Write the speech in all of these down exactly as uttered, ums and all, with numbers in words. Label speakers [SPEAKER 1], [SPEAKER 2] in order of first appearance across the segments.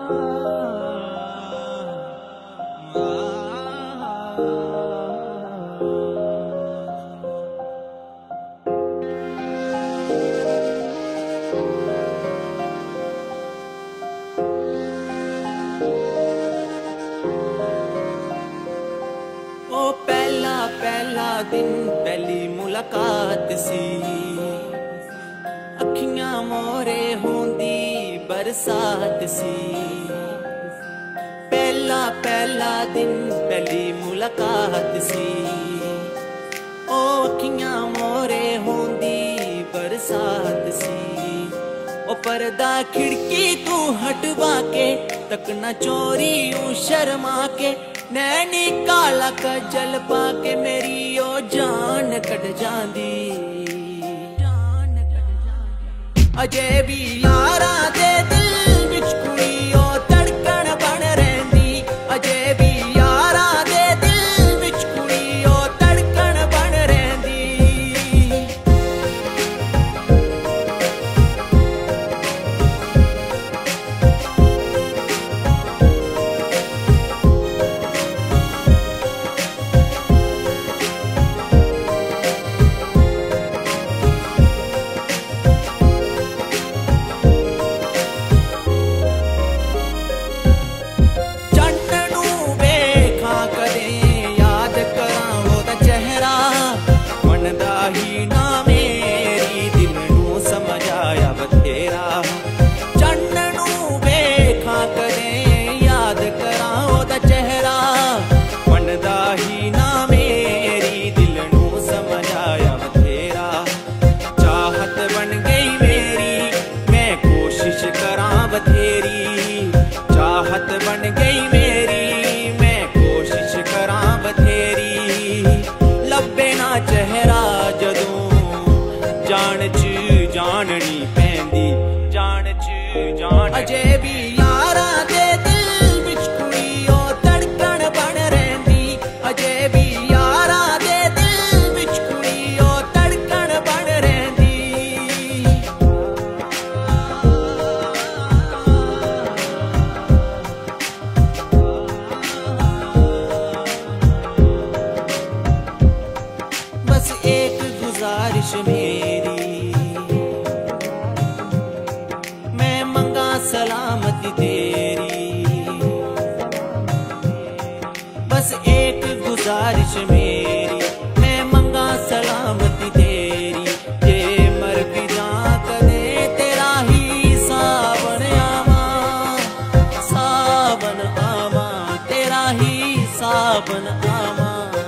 [SPEAKER 1] ओ पहला पहला दिन पहली मुलाकात सी, अखियां मोरे होंदी बरसात सी। पहला पहला दिन पहली मुलाकात सी, ओ अखियां मोरे होंदी बरसात सी। ओ पर्दा खिड़की तू हटवा के तकना चोरी ऊ शर्मा के, नैनी काला कजल पाके मेरी ओ जान कट जांदी। अजे भी यारा दे दिल विच कुड़ी ओ धड़कन बन रहिंदी, अजे भी यारा दे दिल विच कुड़ी ओ धड़कन बन रहिंदी। बथेरी चाहत बन गई मेरी, मैं कोशिश करां बथेरी। लब्बे ना चेहरा जदों जान च जाननी पैंदी, जान च जान। अजे भी यारा दे दिल विच कुड़ी ओ धड़कन बन रहिंदी, अजे भी यारा दे दिल विच कुड़ी ओ धड़कन बन रहिंदी। बस एक गुजारिश मेरी, मैं मंगा सलामती तेरी। बस एक गुजारिश मेरी, मैं मंगा सलामती तेरी। जे मर भी जा कदे तेरा ही सावन आवा, सावन आवा तेरा ही सावन आवा।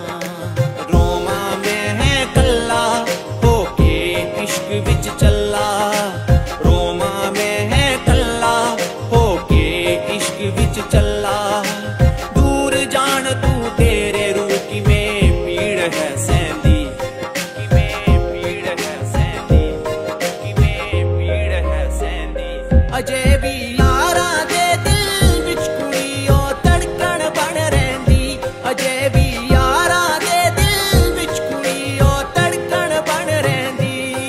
[SPEAKER 1] विच चला रोमा में है कल्ला, होके इश्क विच चला। दूर जान तू तेरे रूह की में पीड़ है सैंदी, की में पीड़ है सैंदी, की में पीड़ है सैंदी। अजे भी यारा दे दिल विच कुड़ी ओ धड़कन बन रहिंदी, अजे भी यारा दे दिल विच कुड़ी ओ धड़कन बन रहिंदी।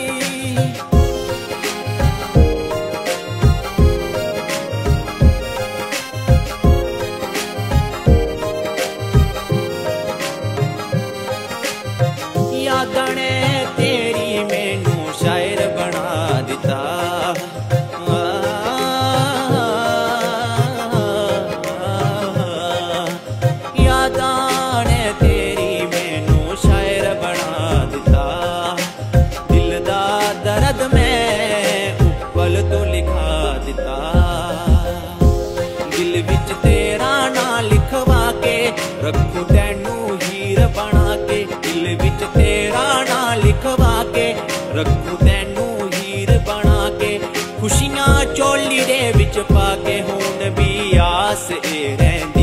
[SPEAKER 1] यादने तेरी मैनू शायर बना दिता, यादाने तेरी मैनू शायर बना दिता। दिल दा दर्द मैं उप्पल तो लिखा दिता, दिल विच तेरा ना लिखवा के रखूं तैनू हीर बना के। दिल विच तेरा ना लिखवा के रखूं तैनू हीर बना के। खुशियां चोली दे विच पा के हुण भी आस ए रहिंदी।